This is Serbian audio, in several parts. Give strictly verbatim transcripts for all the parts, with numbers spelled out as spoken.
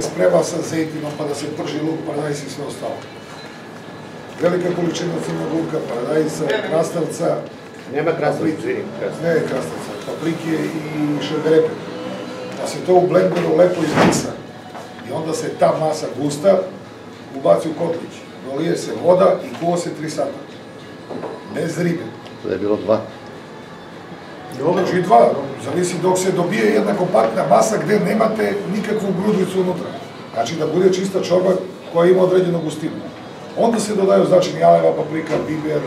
sprema sa zejtinom pa da se prži luk, paradajz i sve ostalo. Velika količina crnog luka, paradajza, krastavca. Nema krastavca, izvini. Ne krastavca, paprike i šargarepe. Da se to u blenderu lepo izmisa i onda se ta masa gusta ubaci u kotlić. Dolije se voda i kuva se tri sata. Bez ribe. Da je bilo dva. Znači i dva, zavisi dok se dobije jedna kompaktna masa gde nemate nikakvu grudicu unutra. Znači da bude čista čorba koja ima određenu gustinu. Onda se dodaju znači jaleva, paprika, biber,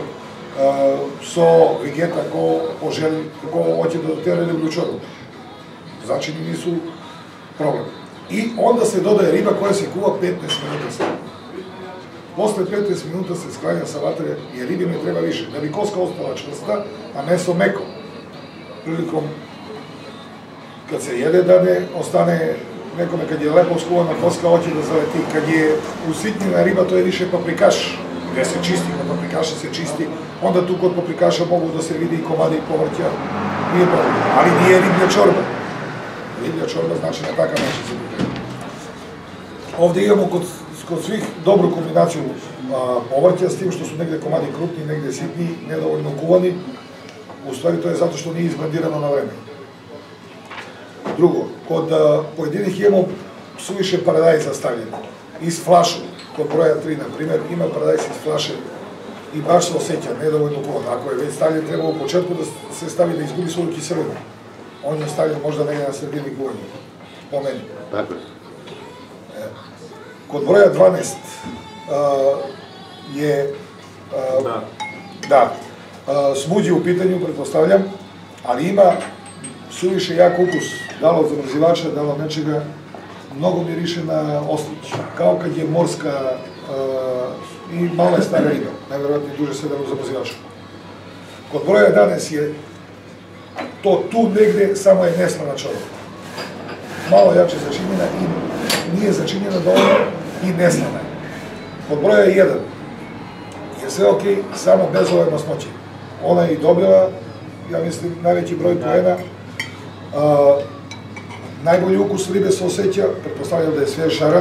so, vegeta, ko poželi, ko hoće da dotere riblju čorbu. Znači nisu problem. I onda se dodaje riba koja se kuva petnaest minuta sve. Posle petnaest minuta se sklanja sa vatre, jer ribi ne treba više. Da bi koska ostala čvrsta, a meso meko. Prilikom kad se jede da ne ostane nekome kad je lepo skuvana koska hoće da zaleti. Kad je usitnjena riba to je više paprikaš, gde se čisti, kod paprikaša se čisti, onda tu kod paprikaša mogu da se vidi i komadi i povrća, nije problem. Ali nije riblja čorba. Riblja čorba znači na takav način se priprema. Ovde imamo kod, kod svih dobru kombinaciju a, povrća, s tim što su negde komadi krupni, negde sitni, nedovoljno kuvani. U stvari to je zato što nije izblendirano na vreme. Drugo, kod a, pojedinih imamo suviše paradajza stavljeno. Iz flašu, kod broja tri, na primjer, ima paradajz iz flaše i baš se osjeća nedovoljno kuvan. Ako je već stavljen, treba u početku da se stavi da izgubi svoju kiselinu. On je stavljen možda negdje na sredini kuvanja, po meni. Tako je. E, kod broja dvanaest a, je a, Da. Da, a, smuđi u pitanju, pretpostavljam, ali ima suviše jak ukus, dalo od zamrzivača, dalo od nečega, mnogo miriše na oslić, kao kad je morska a, i mala je stara riba, najverovatnije duže sedam u zamrzivaču. Kod broja jedanaest je to tu negde, samo je neslana čorba. Malo jače začinjena i nije začinjena dovoljno i neslana je. Kod broja jedan je sve ok, samo bez ove masnoće. Ona je i dobila, ja mislim, najveći broj poena. A, najbolji ukus ribe se osjeća, pretpostavljam da je svež šaran.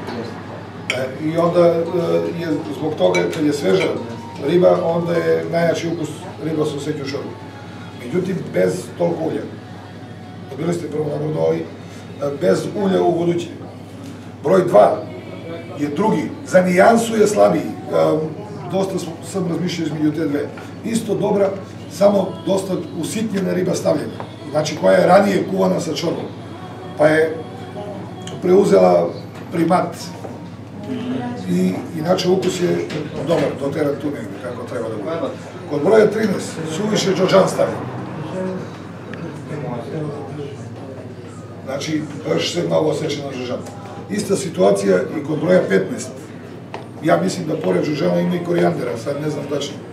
E, I onda e, je zbog toga, kad je sveža riba, onda je najjači ukus riba se osjeća u šorbu. Međutim, bez toliko ulja. Dobili ste prvo na ali bez ulja u buduće. Broj dva je drugi, za nijansu je slabiji. Dosta sam razmišljao između te dve. Isto dobra, samo dosta usitnjena riba stavljena. Znači koja je ranije kuvana sa čorbom. Pa je preuzela primat. I inače ukus je dobar, doteran tu negdje, kako treba da bude. Kod broja trinaest, suviše džođan stavljen. Znači, baš se mnogo osjeća na džođan. Ista situacija i kod broja petnaest. Ja mislim da pored džođana ima i korijandera, sad ne znam tačno.